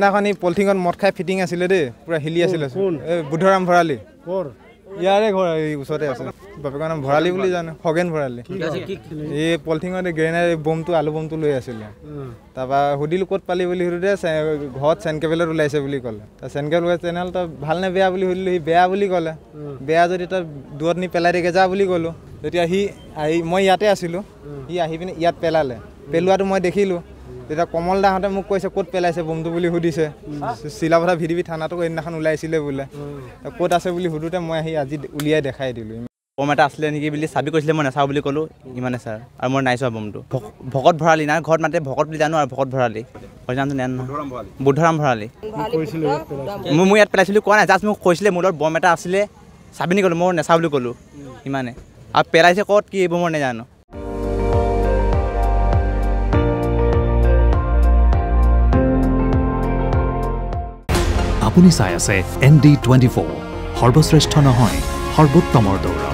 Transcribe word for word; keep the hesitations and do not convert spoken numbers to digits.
সিদিনাখন এই পলিথিনত মদ খাই ফিটিং আছিলে দেই পুৰা হিলি আছিলে এই বুদ্ধৰাম ভৰালী ইয়াৰে ঘৰ এই ওচৰতে আছে বাপেকৰ নাম ভৰালী বুলি জানো খগেন ভৰালী এই পলিথিনত গ্ৰেনেড বমটো আলু বমটো লৈ আছিলে তাৰপৰা সুধিলোঁ ক'ত পালি বুলি সুধোতে ঘৰত চেনকেবেলত ওলাইছে বুলি ক'লে তাৰ চেনকেবেল তেনেহ'লে তই ভাল নে বেয়া বুলি সুধিলোঁ সি বেয়া বুলি ক'লে বেয়া যদি তই দূৰত নি পেলাই দিকে যা বুলি ক'লোঁ তেতিয়া সি আহি মই ইয়াতে আছিলোঁ সি আহি পিনে ইয়াত পেলালে পেলোৱাটো মই দেখিলোঁ তেতিয়া কমল দাহঁতে মোক কৈছে ক'ত পেলাইছে বমটো বুলি সুধিছে চিলাপথাৰ ভিডিবি থানাটো সেইদিনাখন ওলাইছিলে বোলে ক'ত আছে বুলি সুধোতে মই আহি আজি উলিয়াই দেখাই দিলোঁ বম এটা আছিলে নেকি বুলি চাবি কৈছিলে মই নাচাওঁ বুলি ক'লোঁ ইমানে ছাৰ আৰু মই নাই চোৱা বমটো ভকত ভৰালী নাই ঘৰত মাতে ভকত বুলি জানো আৰু ভকত ভৰালী নামটো নেন নহয় বুদ্ধৰাম ভৰালী মই মই ইয়াত পেলাইছিলোঁ কোৱা নাই জাষ্ট মোক কৈছিলে মোৰ লগত বম এটা আছিলে চাবি নি ক'লোঁ মই নাচাওঁ বুলি ক'লোঁ ইমানে আৰু পেলাইছে ক'ত কি এইবোৰ মই নাজানো আপুনি চাই আছে এন ডি টুৱেণ্টি ফ'ৰ সৰ্বশ্ৰেষ্ঠ নহয় সৰ্বোত্তমৰ দৌৰ